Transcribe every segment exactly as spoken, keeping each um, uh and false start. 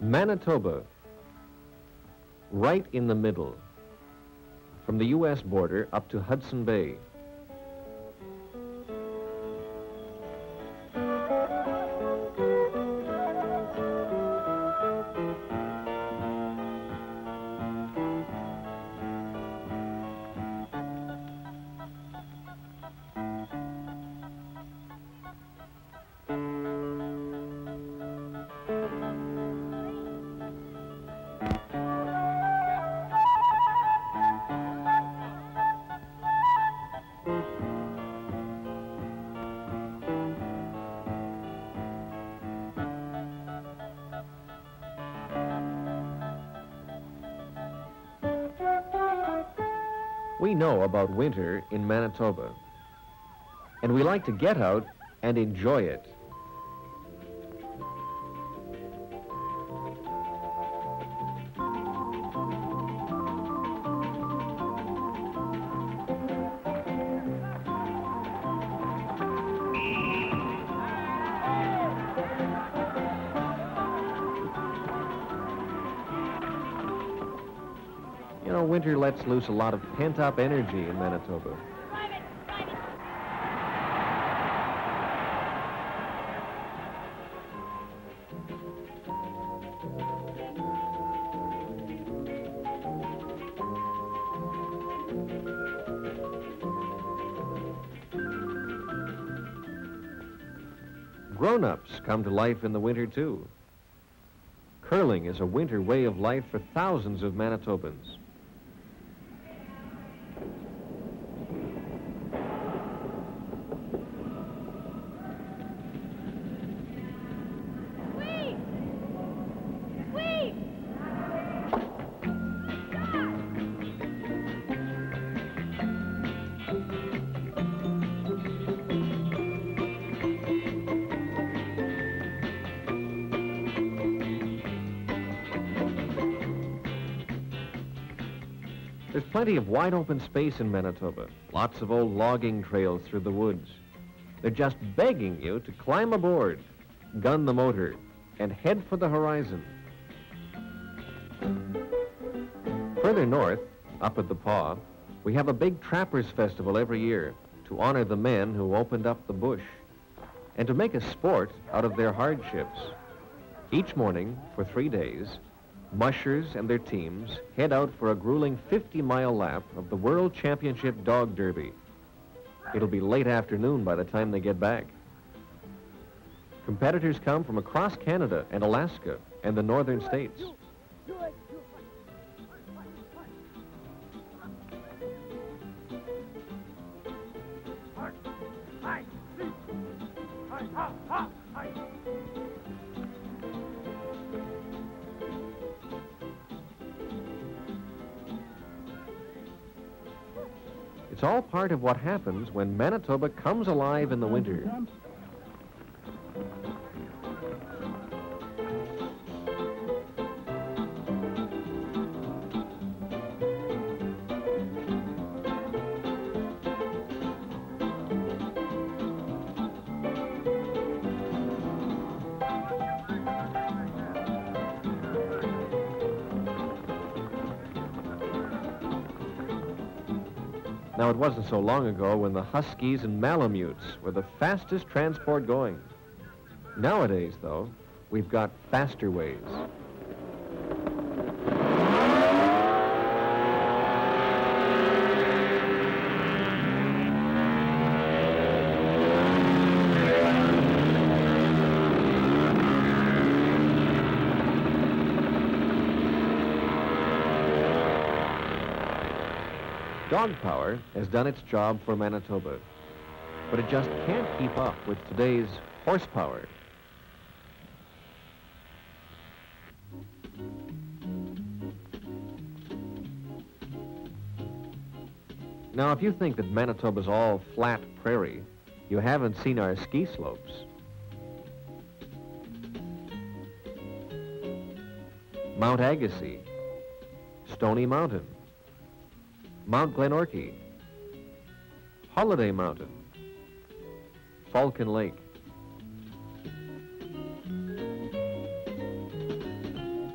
Manitoba, right in the middle, from the U S border up to Hudson Bay. We know about winter in Manitoba, and we like to get out and enjoy it. You know, winter lets loose a lot of pent-up energy in Manitoba. Grown-ups come to life in the winter, too. Curling is a winter way of life for thousands of Manitobans. There's plenty of wide open space in Manitoba, lots of old logging trails through the woods. They're just begging you to climb aboard, gun the motor, and head for the horizon. Further north, up at the Paw, we have a big Trappers Festival every year to honor the men who opened up the bush and to make a sport out of their hardships. Each morning, for three days, mushers and their teams head out for a grueling fifty mile lap of the World Championship Dog Derby. It'll be late afternoon by the time they get back. Competitors come from across Canada and Alaska and the northern states. It's all part of what happens when Manitoba comes alive in the winter. Now, it wasn't so long ago when the Huskies and Malamutes were the fastest transport going. Nowadays, though, we've got faster ways. Dog power has done its job for Manitoba, but it just can't keep up with today's horsepower. Now, if you think that Manitoba's all flat prairie, you haven't seen our ski slopes. Mount Agassiz, Stony Mountain, Mount Glenorchy, Holiday Mountain, Falcon Lake.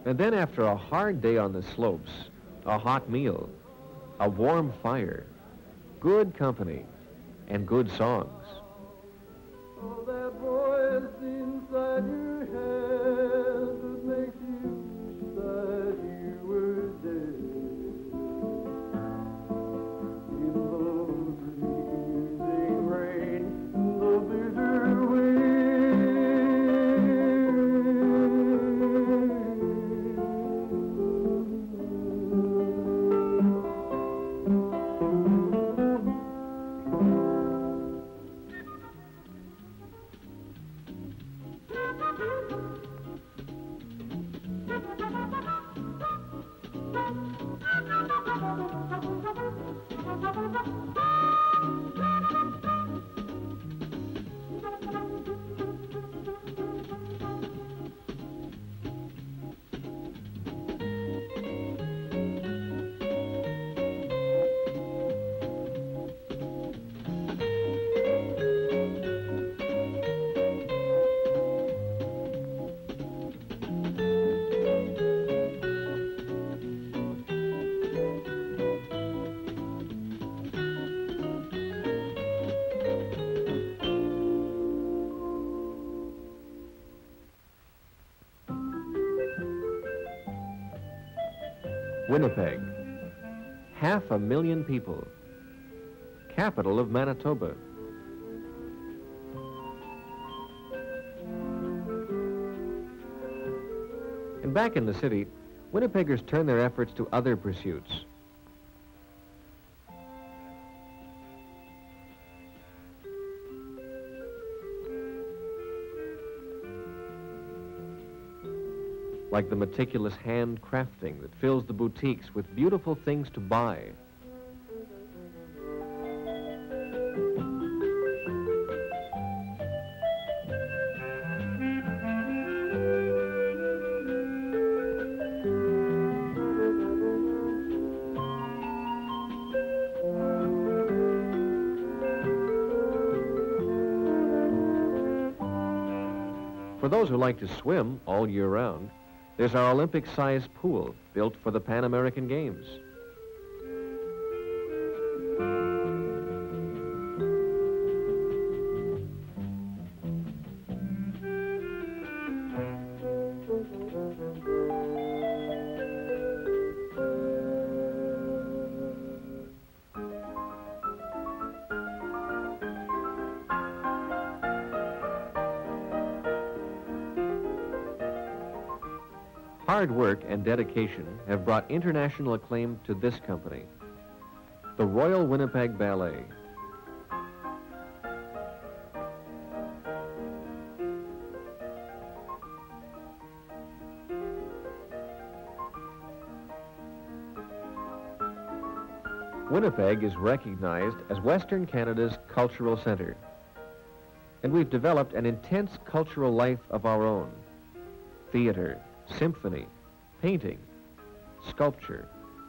And then after a hard day on the slopes, a hot meal, a warm fire, good company, and good songs. Oh, that voice inside your head that makes you wish that you were dead. In the freezing rain, the bitter wind. Winnipeg, half a million people, capital of Manitoba. And back in the city, Winnipeggers turn their efforts to other pursuits. Like the meticulous handcrafting that fills the boutiques with beautiful things to buy. For those who like to swim all year round, there's our Olympic-sized pool built for the Pan American Games. Hard work and dedication have brought international acclaim to this company, the Royal Winnipeg Ballet. Winnipeg is recognized as Western Canada's cultural center, and we've developed an intense cultural life of our own. Theater, symphony, painting, sculpture.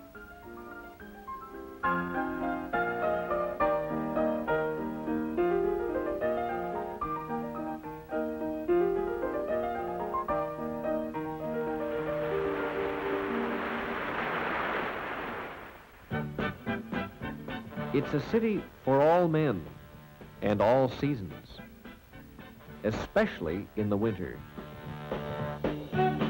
It's a city for all men and all seasons, especially in the winter.